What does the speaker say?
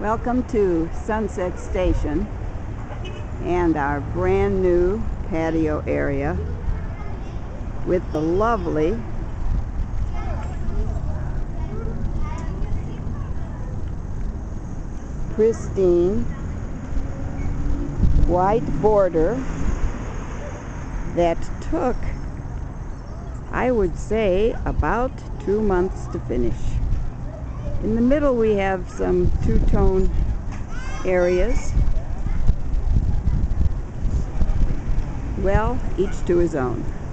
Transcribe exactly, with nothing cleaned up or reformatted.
Welcome to Sunset Station and our brand new patio area with the lovely pristine white border that took, I would say, about two months to finish. In the middle we have some two-tone areas. Well, each to his own.